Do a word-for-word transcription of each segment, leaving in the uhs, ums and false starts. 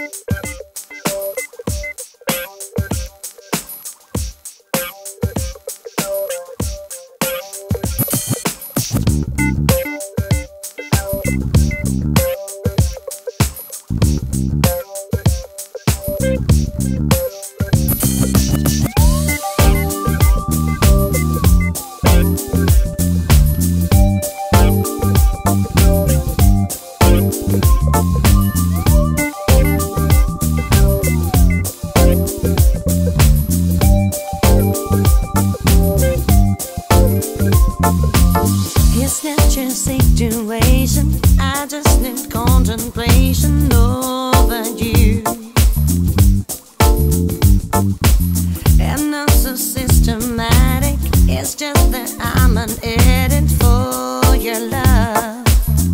It's not your situation, I just need contemplation over you. And not so systematic, it's just that I'm an edit for your love.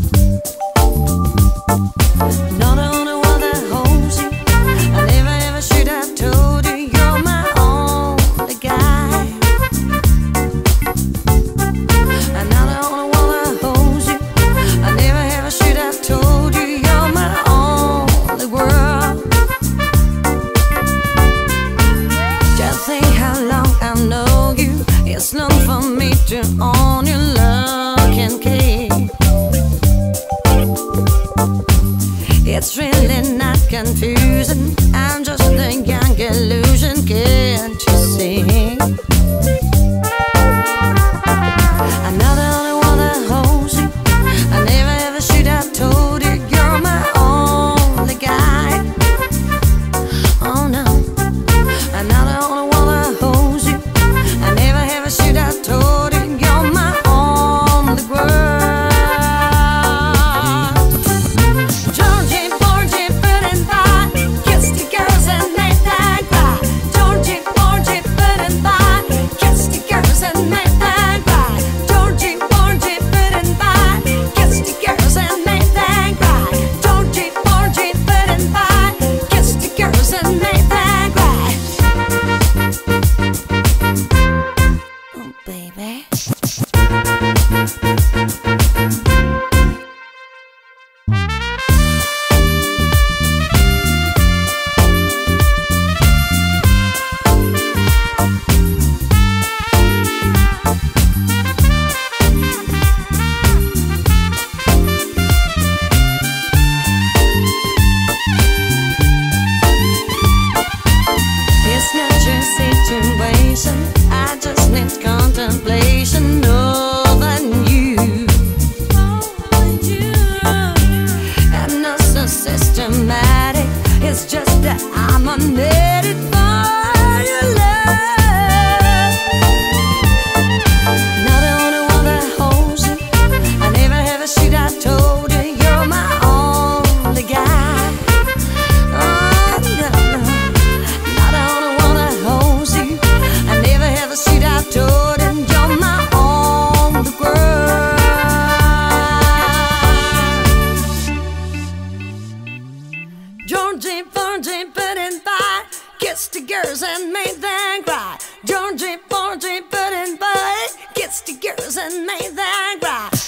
Not the only one that holds you, I never ever should have told you you're my only guy. I'm not the only one that holds you, I never ever should have told you you're my only world. Just think how long I know you, it's long for me to own your lock and key. It's really not confusing, I'm just a young illusion, can't you see? I'm not the only one that holds you, I never ever should have told you you're my only guy. Oh no, I'm not the only one that holds you, I never ever should have told you you're my only world. I just need contemplation over you. I'm not so systematic, it's just that I'm unneeded for your love. Not the only one that holds you, I never ever should have told you you're my only guy. Told him you're my only world. Georgie Porgy put in by, gets the girls and made them cry. Georgie Porgy put in by, gets the girls and made them cry.